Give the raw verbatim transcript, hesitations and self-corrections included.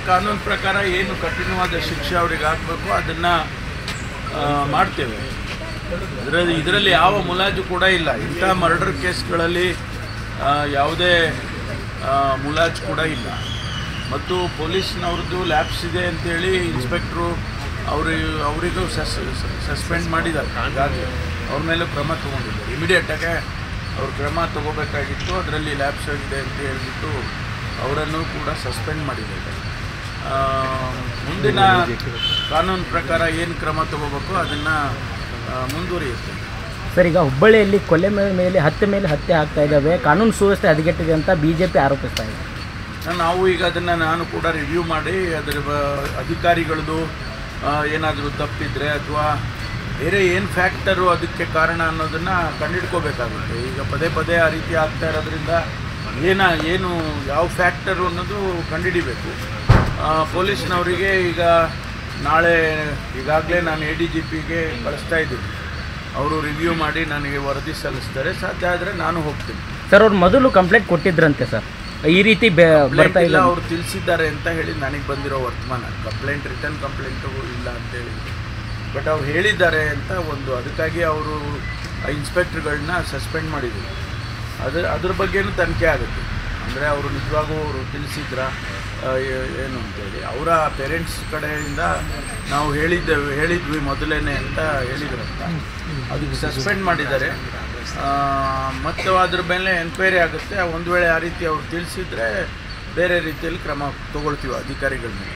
ಕಾನೂನು ಪ್ರಕಾರ ಏನು ಕಠಿಣವಾದ ಶಿಕ್ಷೆ ಅವರಿಗೆ ಆಗಬೇಕು ಅದನ್ನು ಮಾಡ್ತೇವೆ. ಇದರಲ್ಲಿ ಇದರಲ್ಲಿ ಯಾವ ಮುಲಾಜು ಕೂಡ ಇಲ್ಲ. ಇಂಥ ಮರ್ಡರ್ ಕೇಸ್ಗಳಲ್ಲಿ ಯಾವುದೇ ಮುಲಾಜು ಕೂಡ ಇಲ್ಲ. ಮತ್ತು ಪೊಲೀಸ್ನವ್ರದ್ದು ಲ್ಯಾಬ್ಸ್ ಇದೆ ಅಂತೇಳಿ ಇನ್ಸ್ಪೆಕ್ಟ್ರು ಅವರು ಅವರಿಗೂ ಸಸ್ ಸಸ್ಪೆಂಡ್ ಮಾಡಿದ್ದಾರೆ. ಹಾಗಾಗಿ ಅವ್ರ ಮೇಲೂ ಕ್ರಮ ತೊಗೊಂಡಿದ್ದಾರೆ. ಇಮಿಡಿಯೇಟಾಗೆ ಅವ್ರು ಕ್ರಮ ತೊಗೋಬೇಕಾಗಿತ್ತು. ಅದರಲ್ಲಿ ಲ್ಯಾಬ್ಸ್ ಆಗಿದೆ ಅಂತ ಹೇಳ್ಬಿಟ್ಟು ಅವರನ್ನು ಕೂಡ ಸಸ್ಪೆಂಡ್ ಮಾಡಿದ್ದಾರೆ. ಮುಂದಿನ ಕಾನೂನು ಪ್ರಕಾರ ಏನು ಕ್ರಮ ತಗೋಬೇಕು ಅದನ್ನು ಮುಂದುವರಿಯುತ್ತೆ. ಸರ್, ಈಗ ಹುಬ್ಬಳ್ಳಿಯಲ್ಲಿ ಕೊಲೆ ಮೇಲೆ ಹತ್ಯೆ ಮೇಲೆ ಹತ್ಯೆ ಆಗ್ತಾ ಇದ್ದಾವೆ, ಕಾನೂನು ಸುವ್ಯವಸ್ಥೆ ಹದಗೆಟ್ಟಿದೆ ಅಂತ ಬಿ ಜೆ ಪಿ ಆರೋಪಿಸ್ತಾ ಇದೆ. ನಾವು ಈಗ ಅದನ್ನು ನಾನು ಕೂಡ ರಿವ್ಯೂ ಮಾಡಿ ಅದರ ಅಧಿಕಾರಿಗಳದ್ದು ಏನಾದರೂ ತಪ್ಪಿದ್ರೆ ಅಥವಾ ಬೇರೆ ಏನು ಫ್ಯಾಕ್ಟರು ಅದಕ್ಕೆ ಕಾರಣ ಅನ್ನೋದನ್ನು ಕಂಡುಹಿಡ್ಕೋಬೇಕಾಗುತ್ತೆ. ಈಗ ಪದೇ ಪದೇ ಆ ರೀತಿ ಆಗ್ತಾ ಇರೋದ್ರಿಂದ ಏನ ಏನು ಯಾವ ಫ್ಯಾಕ್ಟರು ಅನ್ನೋದು ಕಂಡುಹಿಡಿಬೇಕು. ಪೊಲೀಸ್ನವರಿಗೆ ಈಗ ನಾಳೆ ಈಗಾಗಲೇ ನಾನು ಎ ಡಿ ಜಿ ಪಿಗೆ ಕಳಿಸ್ತಾ ಇದ್ದೀನಿ. ಅವರು ರಿವ್ಯೂ ಮಾಡಿ ನನಗೆ ವರದಿ ಸಲ್ಲಿಸ್ತಾರೆ. ಸಾಧ್ಯ ಆದರೆ ನಾನು ಹೋಗ್ತೀನಿ. ಸರ್, ಅವ್ರು ಮೊದಲು ಕಂಪ್ಲೇಂಟ್ ಕೊಟ್ಟಿದ್ರಂತೆ ಸರ್, ಈ ರೀತಿ ಬರ್ತಾ ಇಲ್ಲ ಅವರು ತಿಳಿಸಿದ್ದಾರೆ ಅಂತ ಹೇಳಿ ನನಗೆ ಬಂದಿರೋ ವರ್ತಮಾನ. ಕಂಪ್ಲೇಂಟ್ ರಿಟರ್ನ್ ಕಂಪ್ಲೇಂಟು ಇಲ್ಲ ಅಂತೇಳಿ, ಬಟ್ ಅವ್ರು ಹೇಳಿದ್ದಾರೆ ಅಂತ ಒಂದು, ಅದಕ್ಕಾಗಿ ಅವರು ಇನ್ಸ್ಪೆಕ್ಟ್ರುಗಳನ್ನ ಸಸ್ಪೆಂಡ್ ಮಾಡಿದ್ರು. ಅದ್ರ ಅದ್ರ ಬಗ್ಗೆನೂ ತನಿಖೆ ಆಗುತ್ತೆ. ಅಂದರೆ ಅವರು ನಿಜವಾಗೂ ಅವರು ತಿಳಿಸಿದ್ರ ಏನು ಅಂತೇಳಿ ಅವರ ಪೇರೆಂಟ್ಸ್ ಕಡೆಯಿಂದ ನಾವು ಹೇಳಿದ್ದೇವೆ ಹೇಳಿದ್ವಿ ಮೊದಲೇ ಅಂತ ಹೇಳಿದ್ರಂತ. ಅದಕ್ಕೆ ಸಸ್ಪೆಂಡ್ ಮಾಡಿದ್ದಾರೆ. ಮತ್ತು ಅದ್ರ ಮೇಲೆ ಎನ್ಕ್ವೈರಿ ಆಗುತ್ತೆ. ಒಂದು ವೇಳೆ ಆ ರೀತಿ ಅವ್ರು ತಿಳಿಸಿದರೆ ಬೇರೆ ರೀತಿಯಲ್ಲಿ ಕ್ರಮ ತೊಗೊಳ್ತೀವಿ ಅಧಿಕಾರಿಗಳ ಮೇಲೆ.